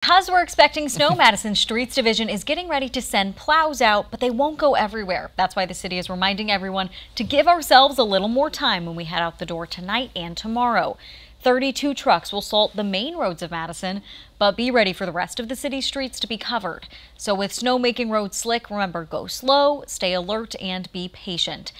Because we're expecting snow, Madison Streets Division is getting ready to send plows out, but they won't go everywhere. That's why the city is reminding everyone to give ourselves a little more time when we head out the door tonight and tomorrow. 32 trucks will salt the main roads of Madison, but be ready for the rest of the city's streets to be covered. So with snow making roads slick, remember, go slow, stay alert, and be patient.